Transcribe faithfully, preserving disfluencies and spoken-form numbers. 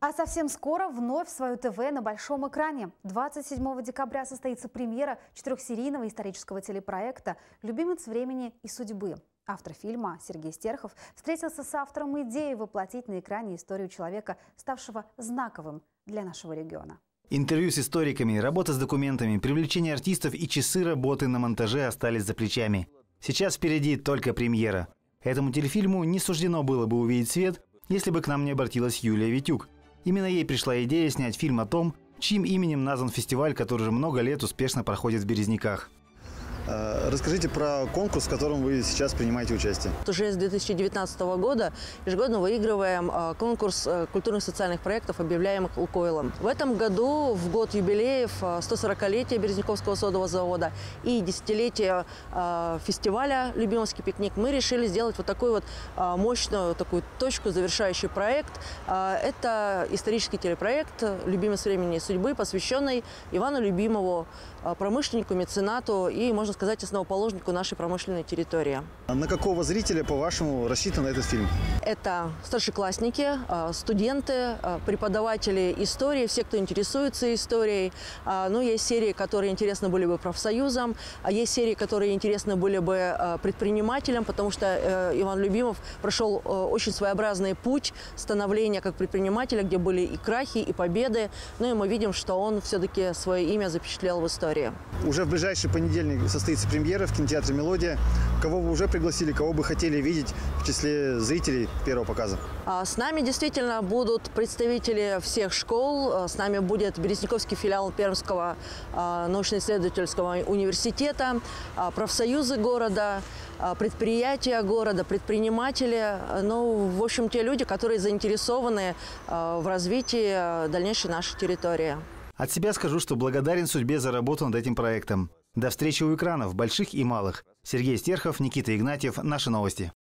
А совсем скоро вновь свое ТВ на большом экране. двадцать седьмого декабря состоится премьера четырехсерийного исторического телепроекта «Любимец времени и судьбы». Автор фильма Сергей Стерхов встретился с автором идеи воплотить на экране историю человека, ставшего знаковым для нашего региона. Интервью с историками, работа с документами, привлечение артистов и часы работы на монтаже остались за плечами. Сейчас впереди только премьера. Этому телефильму не суждено было бы увидеть свет, если бы к нам не обратилась Юлия Витюк. Именно ей пришла идея снять фильм о том, чьим именем назван фестиваль, который уже много лет успешно проходит в Березниках. Расскажите про конкурс, в котором вы сейчас принимаете участие. Уже с две тысячи девятнадцатого года ежегодно выигрываем конкурс культурных социальных проектов, объявляемых «Лукойлом». В этом году, в год юбилеев сто сорокалетия Березниковского содового завода и десятилетия фестиваля «Любимовский пикник», мы решили сделать вот такую вот мощную такую точку, завершающий проект. Это исторический телепроект «Любимец времени и судьбы», посвященный Ивану Любимову, промышленнику, меценату и, можно сказать, основоположнику нашей промышленной территории. На какого зрителя, по-вашему, рассчитан этот фильм? Это старшеклассники, студенты, преподаватели истории, все, кто интересуется историей. Ну, есть серии, которые интересны были бы профсоюзам, а есть серии, которые интересны были бы предпринимателям, потому что Иван Любимов прошел очень своеобразный путь становления как предпринимателя, где были и крахи, и победы. Ну и мы видим, что он все-таки свое имя запечатлел в истории. Уже в ближайший понедельник состоится премьера в кинотеатре «Мелодия». Кого вы уже пригласили, кого бы хотели видеть в числе зрителей первого показа? С нами действительно будут представители всех школ. С нами будет Березниковский филиал Пермского научно-исследовательского университета, профсоюзы города, предприятия города, предприниматели. Ну, в общем, те люди, которые заинтересованы в развитии дальнейшей нашей территории. От себя скажу, что благодарен судьбе за работу над этим проектом. До встречи у экранов, больших и малых. Сергей Стерхов, Никита Игнатьев. Наши новости.